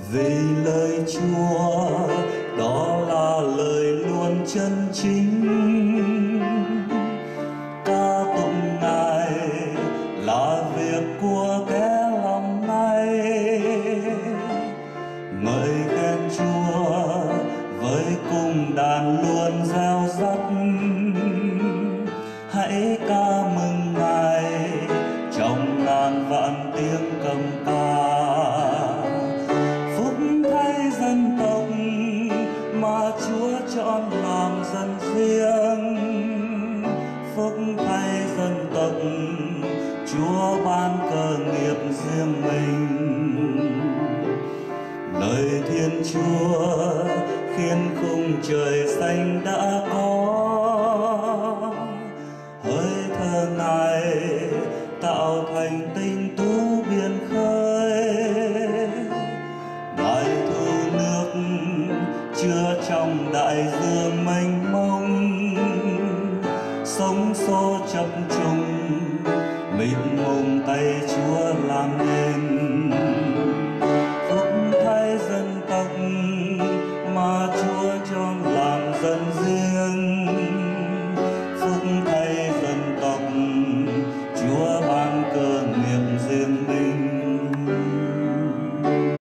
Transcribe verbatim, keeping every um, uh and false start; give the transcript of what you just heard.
vì lời Chúa đó là lời luôn chân chính. Ca tụng Ngài là việc của kẻ lòng nay, ngợi khen Chúa với cung đàn luôn reo rắt. Hãy ca mừng Ngài trong ngàn vạn tiếng cầm ca. Phúc thay dân tộc mà Chúa chọn làm dân riêng, phúc thay dân tộc Chúa ban cơ nghiệp riêng mình. Lời Thiên Chúa khiến khung trời xanh đã có, hơi thở Ngài tạo thành tinh tú biển khơi. Ngài thu nước chứa trong đại dương mênh mông,